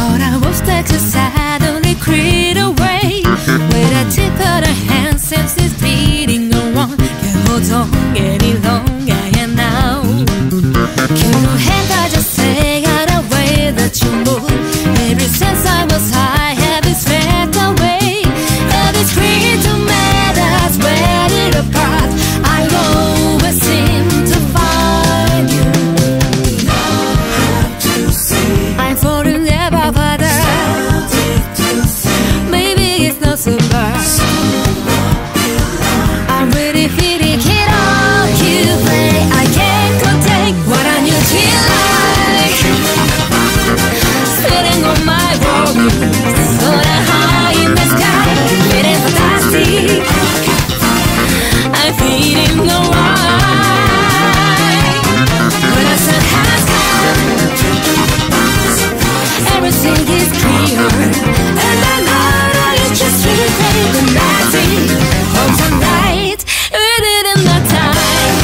Thought I was stuck to suddenly cleared away. With a tip of the hand, sense is beating around. Can't hold on any longer, and now can you handle just say out away that you move? Every sense I was high, have it swept away. And it's free to matter, spread it apart. I always seem to find you. I'm falling ever further. Maybe it's not so bad. I'm really feeling it all you play. I can't contain what I knew feel like. Sitting on my road, so high in the sky, feeling fantastic. I'm feeling alright. When the sun has come, everything is clear, and I know that you just replay the magic of the night. We didn't have time.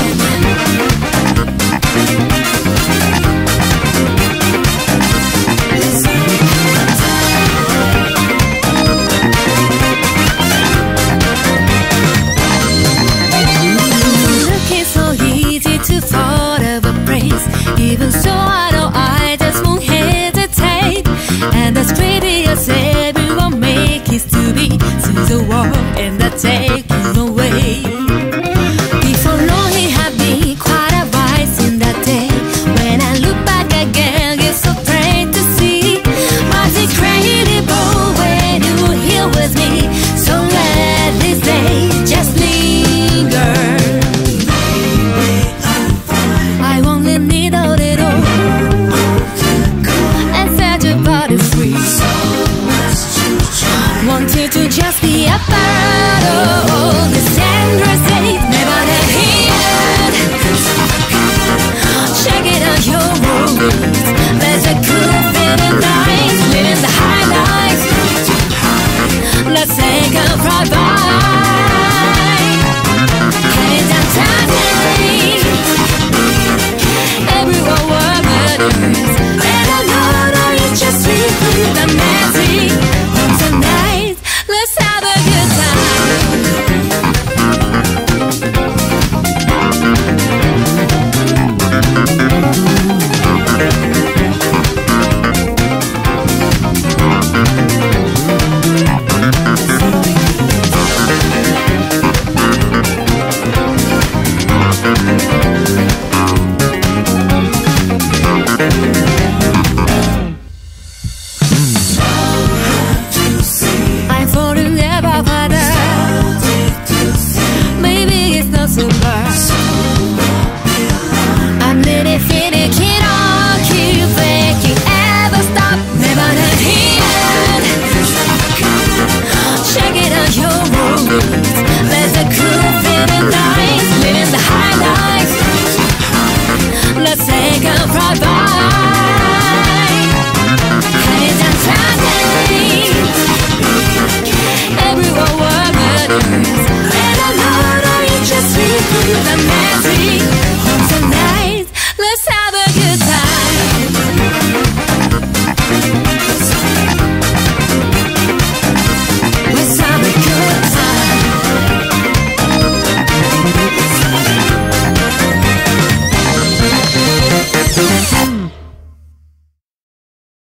Looking so easy to fall of a praise. Even so, I know I just won't hesitate. And as pretty as everyone make it to be, see the world and I take you away. Before long it had been quite a rise in that day. When I look back again, it's so great to see. Was incredible when you were here with me. So let this day just linger. I only need a little and set your body free. Want you to just be a part of this endless day. Never the end. Check it out your moves. There's a cool feeling night, living the high life. Let's take a ride by. Heading downtown today. Everyone were murders, and I know that you just sleep through the magic of the night. Let's have a good I'm falling ever further. Maybe it's not so bad. I'm really feeling it all. Keep making ever stop. Never the end. Check it out your moves. There's a cool feeling night, living the high life. Let's take a ride by. Heading downtown today. Everyone were murders, and I know that you just sleep through the magic